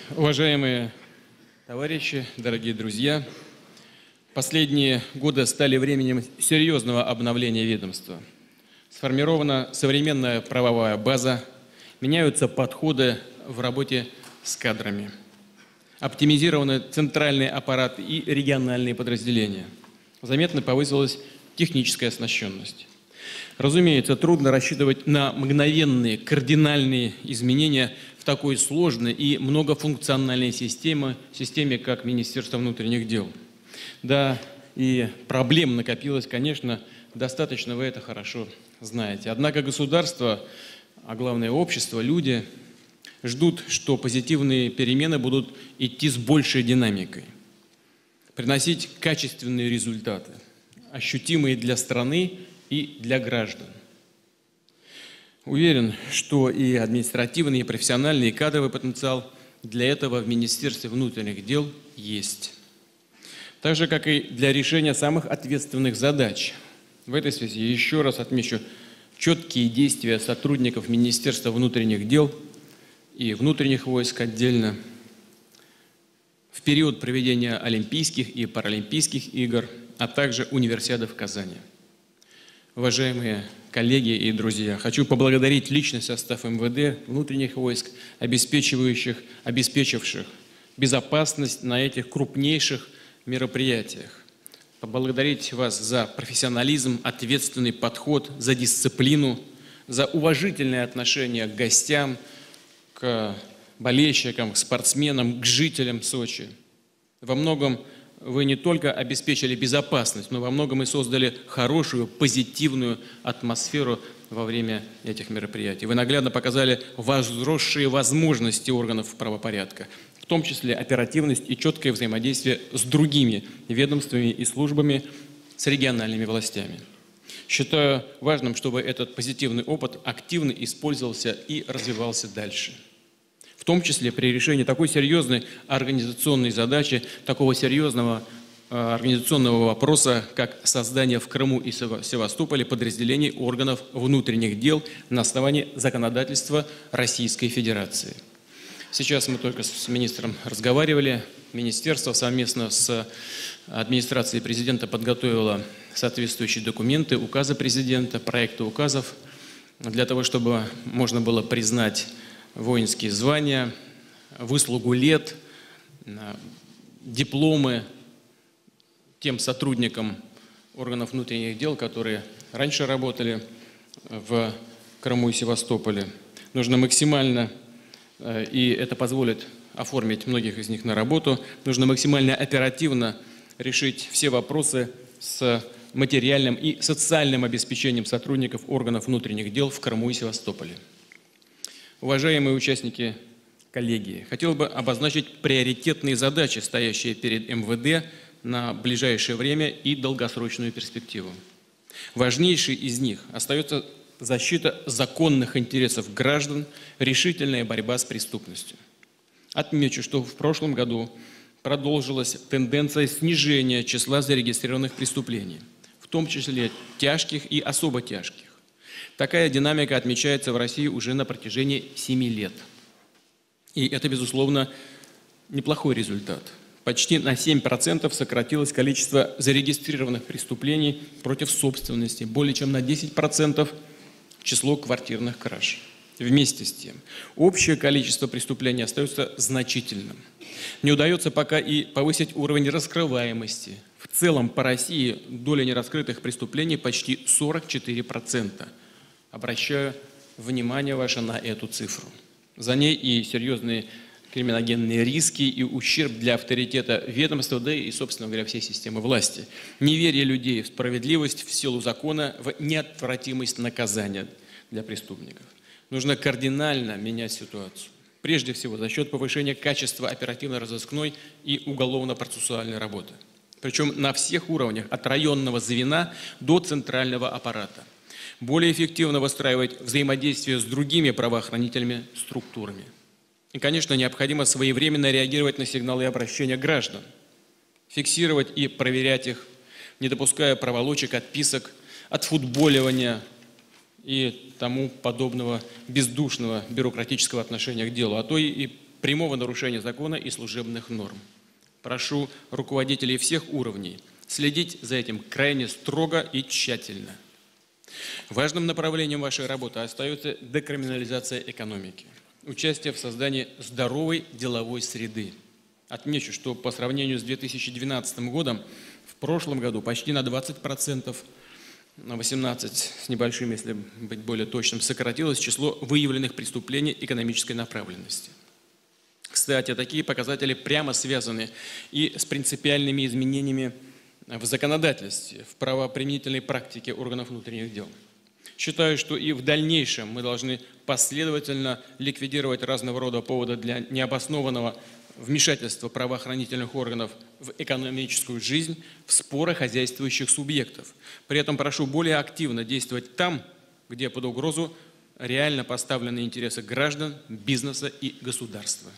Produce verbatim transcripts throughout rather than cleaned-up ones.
Уважаемые товарищи, дорогие друзья, последние годы стали временем серьезного обновления ведомства. Сформирована современная правовая база, меняются подходы в работе с кадрами, оптимизированы центральный аппарат и региональные подразделения. Заметно повысилась техническая оснащенность. Разумеется, трудно рассчитывать на мгновенные кардинальные изменения в такой сложной и многофункциональной системе, системе, как Министерство внутренних дел. Да, и проблем накопилось, конечно, достаточно, вы это хорошо знаете. Однако государство, а главное общество, люди ждут, что позитивные перемены будут идти с большей динамикой, приносить качественные результаты, ощутимые для страны и для граждан. Уверен, что и административный, и профессиональный, и кадровый потенциал для этого в Министерстве внутренних дел есть. Так же, как и для решения самых ответственных задач. В этой связи еще раз отмечу четкие действия сотрудников Министерства внутренних дел и внутренних войск отдельно в период проведения Олимпийских и Паралимпийских игр, а также Универсиады в Казани. Уважаемые коллеги и друзья, хочу поблагодарить личный состав эм вэ дэ, внутренних войск, обеспечивающих, обеспечивших безопасность на этих крупнейших мероприятиях. Поблагодарить вас за профессионализм, ответственный подход, за дисциплину, за уважительное отношение к гостям, к болельщикам, к спортсменам, к жителям Сочи. Во многом вы не только обеспечили безопасность, но во многом и создали хорошую, позитивную атмосферу во время этих мероприятий. Вы наглядно показали возросшие возможности органов правопорядка, в том числе оперативность и четкое взаимодействие с другими ведомствами и службами, с региональными властями. Считаю важным, чтобы этот позитивный опыт активно использовался и развивался дальше. В том числе при решении такой серьезной организационной задачи, такого серьезного э, организационного вопроса, как создание в Крыму и Севастополе подразделений органов внутренних дел на основании законодательства Российской Федерации. Сейчас мы только с министром разговаривали. Министерство совместно с администрацией президента подготовило соответствующие документы, указы президента, проекты указов, для того, чтобы можно было признать воинские звания, выслугу лет, дипломы тем сотрудникам органов внутренних дел, которые раньше работали в Крыму и Севастополе. Нужно максимально, и это позволит оформить многих из них на работу, нужно максимально оперативно решить все вопросы с материальным и социальным обеспечением сотрудников органов внутренних дел в Крыму и Севастополе. Уважаемые участники коллегии, хотел бы обозначить приоритетные задачи, стоящие перед эм вэ дэ на ближайшее время и долгосрочную перспективу. Важнейшей из них остается защита законных интересов граждан, решительная борьба с преступностью. Отмечу, что в прошлом году продолжилась тенденция снижения числа зарегистрированных преступлений, в том числе тяжких и особо тяжких. Такая динамика отмечается в России уже на протяжении семи лет. И это, безусловно, неплохой результат. Почти на семь процентов сократилось количество зарегистрированных преступлений против собственности, более чем на десять процентов число квартирных краж. Вместе с тем, общее количество преступлений остается значительным. Не удается пока и повысить уровень раскрываемости. В целом по России доля нераскрытых преступлений почти сорок четыре процента. Обращаю внимание ваше на эту цифру. За ней и серьезные криминогенные риски, и ущерб для авторитета ведомства, да и, собственно говоря, всей системы власти. Неверие людей в справедливость, в силу закона, в неотвратимость наказания для преступников. Нужно кардинально менять ситуацию. Прежде всего, за счет повышения качества оперативно-розыскной и уголовно-процессуальной работы. Причем на всех уровнях, от районного звена до центрального аппарата. Более эффективно выстраивать взаимодействие с другими правоохранительными структурами. И, конечно, необходимо своевременно реагировать на сигналы и обращения граждан, фиксировать и проверять их, не допуская проволочек, отписок, отфутболивания и тому подобного бездушного бюрократического отношения к делу, а то и прямого нарушения закона и служебных норм. Прошу руководителей всех уровней следить за этим крайне строго и тщательно. Важным направлением вашей работы остается декриминализация экономики, участие в создании здоровой деловой среды. Отмечу, что по сравнению с две тысячи двенадцатым годом, в прошлом году почти на двадцать процентов, на восемнадцать с небольшим, если быть более точным, сократилось число выявленных преступлений экономической направленности. Кстати, такие показатели прямо связаны и с принципиальными изменениями в законодательстве, в правоприменительной практике органов внутренних дел. Считаю, что и в дальнейшем мы должны последовательно ликвидировать разного рода поводы для необоснованного вмешательства правоохранительных органов в экономическую жизнь, в споры хозяйствующих субъектов. При этом прошу более активно действовать там, где под угрозу реально поставлены интересы граждан, бизнеса и государства.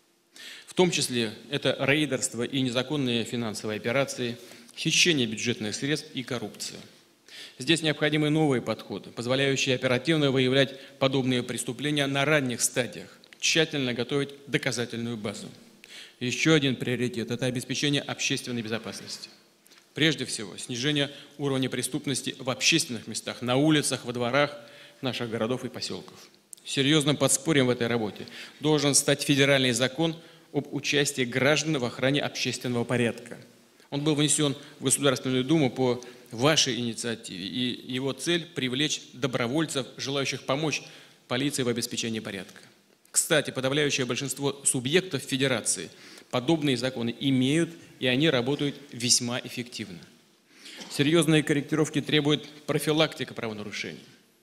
В том числе это рейдерство и незаконные финансовые операции, хищение бюджетных средств и коррупция. Здесь необходимы новые подходы, позволяющие оперативно выявлять подобные преступления на ранних стадиях, тщательно готовить доказательную базу. Еще один приоритет – это обеспечение общественной безопасности. Прежде всего, снижение уровня преступности в общественных местах, на улицах, во дворах наших городов и поселков. Серьезным подспорьем в этой работе должен стать федеральный закон об участии граждан в охране общественного порядка. Он был внесен в Государственную Думу по вашей инициативе, и его цель – привлечь добровольцев, желающих помочь полиции в обеспечении порядка. Кстати, подавляющее большинство субъектов Федерации подобные законы имеют, и они работают весьма эффективно. Серьезные корректировки требует профилактика правонарушений.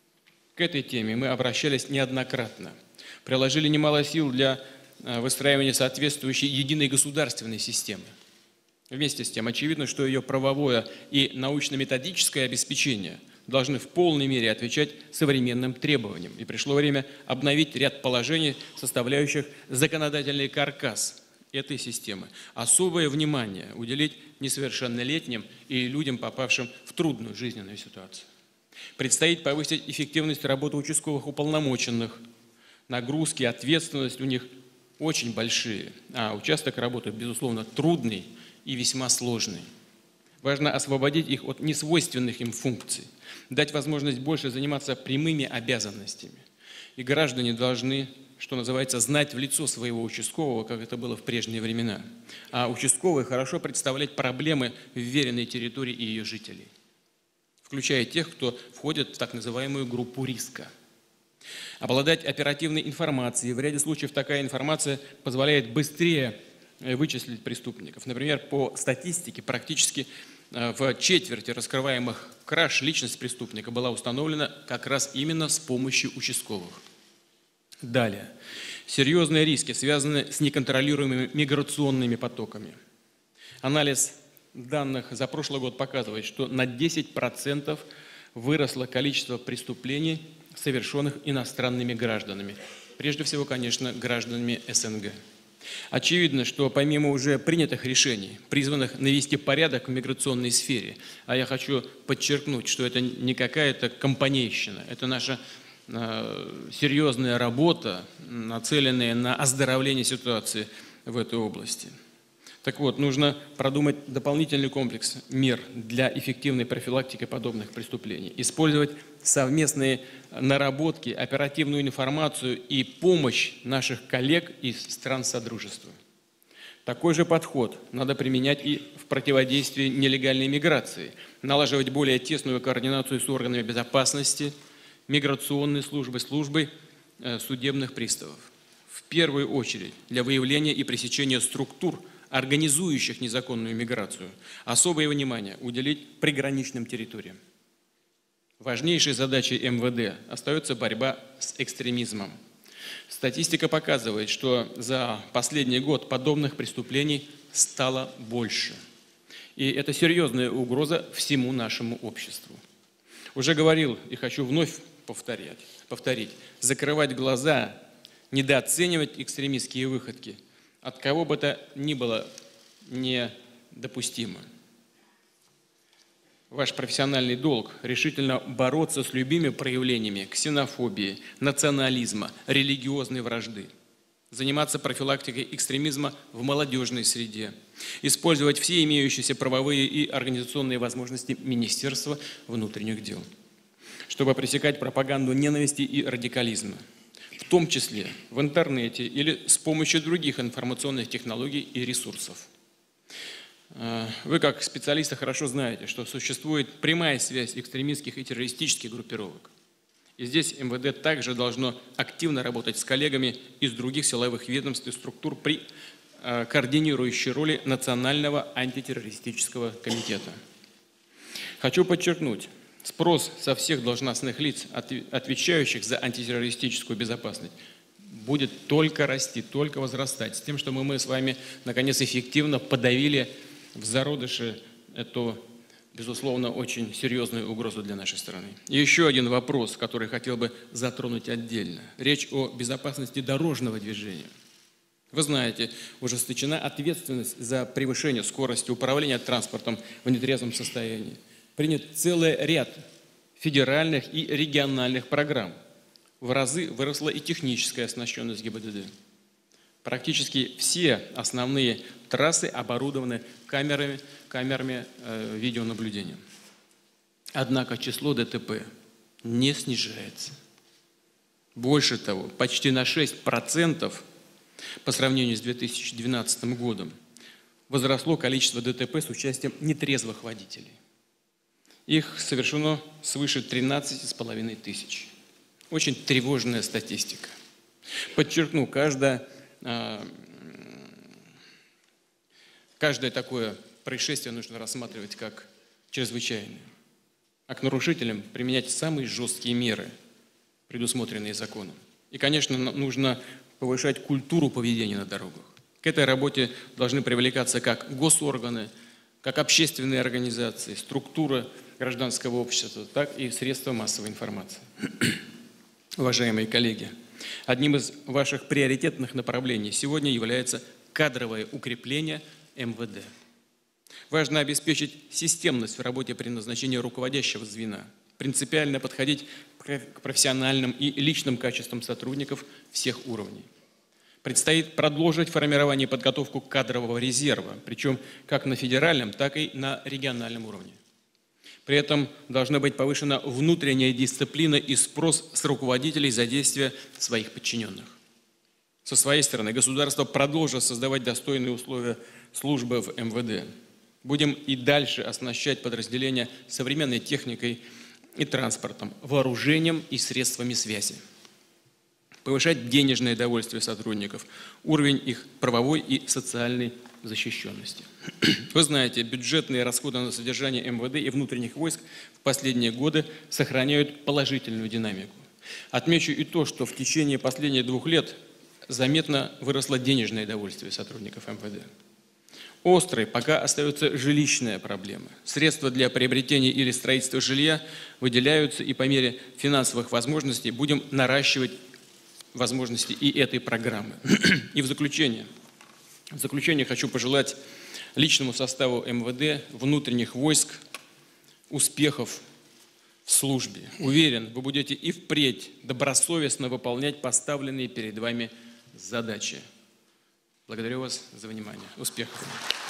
К этой теме мы обращались неоднократно, приложили немало сил для выстраивания соответствующей единой государственной системы. Вместе с тем, очевидно, что ее правовое и научно-методическое обеспечение должны в полной мере отвечать современным требованиям. И пришло время обновить ряд положений, составляющих законодательный каркас этой системы. Особое внимание уделить несовершеннолетним и людям, попавшим в трудную жизненную ситуацию. Предстоит повысить эффективность работы участковых уполномоченных. Нагрузки, ответственность у них очень большие, а участок работы, безусловно, трудный и весьма сложный. Важно освободить их от несвойственных им функций, дать возможность больше заниматься прямыми обязанностями. И граждане должны, что называется, знать в лицо своего участкового, как это было в прежние времена. А участковый хорошо представлять проблемы вверенной территории и ее жителей, включая тех, кто входит в так называемую группу риска. Обладать оперативной информацией. В ряде случаев такая информация позволяет быстрее вычислить преступников. Например, по статистике практически в четверти раскрываемых краж личность преступника была установлена как раз именно с помощью участковых. Далее. Серьезные риски связаны с неконтролируемыми миграционными потоками. Анализ данных за прошлый год показывает, что на десять процентов выросло количество преступлений, совершенных иностранными гражданами. Прежде всего, конечно, гражданами СНГ. Очевидно, что помимо уже принятых решений, призванных навести порядок в миграционной сфере, а я хочу подчеркнуть, что это не какая-то компанейщина, это наша э, серьезная работа, нацеленная на оздоровление ситуации в этой области. Так вот, нужно продумать дополнительный комплекс мер для эффективной профилактики подобных преступлений, использовать совместные наработки, оперативную информацию и помощь наших коллег из стран Содружества. Такой же подход надо применять и в противодействии нелегальной миграции, налаживать более тесную координацию с органами безопасности, миграционной службой, службой судебных приставов. В первую очередь для выявления и пресечения структур, организующих незаконную миграцию, особое внимание уделить приграничным территориям. Важнейшей задачей эм вэ дэ остается борьба с экстремизмом. Статистика показывает, что за последний год подобных преступлений стало больше. И это серьезная угроза всему нашему обществу. Уже говорил и хочу вновь повторять, повторить, закрывать глаза, недооценивать экстремистские выходки от кого бы то ни было недопустимо. Ваш профессиональный долг – решительно бороться с любыми проявлениями ксенофобии, национализма, религиозной вражды. заниматься профилактикой экстремизма в молодежной среде, использовать все имеющиеся правовые и организационные возможности Министерства внутренних дел, чтобы пресекать пропаганду ненависти и радикализма, в том числе в интернете или с помощью других информационных технологий и ресурсов. Вы, как специалисты, хорошо знаете, что существует прямая связь экстремистских и террористических группировок. И здесь эм вэ дэ также должно активно работать с коллегами из других силовых ведомств и структур при координирующей роли Национального антитеррористического комитета. Хочу подчеркнуть, спрос со всех должностных лиц, отвечающих за антитеррористическую безопасность, будет только расти, только возрастать, с тем, чтобы мы с вами, наконец, эффективно подавили в зародыше эту, безусловно, очень серьезную угрозу для нашей страны. И еще один вопрос, который хотел бы затронуть отдельно. Речь о безопасности дорожного движения. Вы знаете, ужесточена ответственность за превышение скорости управления транспортом в нетрезвом состоянии. Принят целый ряд федеральных и региональных программ. В разы выросла и техническая оснащенность гэ бэ дэ дэ. Практически все основные трассы оборудованы камерами, камерами э, видеонаблюдения. Однако число дэ тэ пэ не снижается. Больше того, почти на шесть процентов по сравнению с две тысячи двенадцатым годом возросло количество дэ тэ пэ с участием нетрезвых водителей. Их совершено свыше тринадцати с половиной тысяч. Очень тревожная статистика. Подчеркну, каждое, каждое такое происшествие нужно рассматривать как чрезвычайное. А к нарушителям применять самые жесткие меры, предусмотренные законом. И, конечно, нужно повышать культуру поведения на дорогах. К этой работе должны привлекаться как госорганы, как общественные организации, структуры гражданского общества, так и средства массовой информации. Уважаемые коллеги, одним из ваших приоритетных направлений сегодня является кадровое укрепление эм вэ дэ. Важно обеспечить системность в работе при назначении руководящего звена, принципиально подходить к профессиональным и личным качествам сотрудников всех уровней. Предстоит продолжить формирование и подготовку кадрового резерва, причем как на федеральном, так и на региональном уровне. При этом должна быть повышена внутренняя дисциплина и спрос с руководителей за действия своих подчиненных. Со своей стороны, государство продолжит создавать достойные условия службы в эм вэ дэ. Будем и дальше оснащать подразделения современной техникой и транспортом, вооружением и средствами связи. Повышать денежное довольствие сотрудников, уровень их правовой и социальной защищенности. Вы знаете, бюджетные расходы на содержание эм вэ дэ и внутренних войск в последние годы сохраняют положительную динамику. Отмечу и то, что в течение последних двух лет заметно выросло денежное довольствие сотрудников эм вэ дэ. Острой пока остается жилищная проблема. Средства для приобретения или строительства жилья выделяются, и по мере финансовых возможностей будем наращивать возможности и этой программы. И в заключение, в заключение хочу пожелать личному составу эм вэ дэ, внутренних войск успехов в службе. Уверен, вы будете и впредь добросовестно выполнять поставленные перед вами задачи. Благодарю вас за внимание. Успехов!